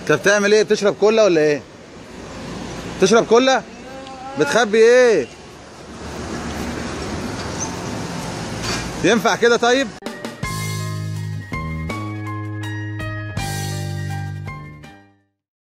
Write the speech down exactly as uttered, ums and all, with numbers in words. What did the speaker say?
انت بتعمل ايه؟ بتشرب كولا ولا ايه؟ بتشرب كولا؟ بتخبي ايه؟ ينفع كده طيب؟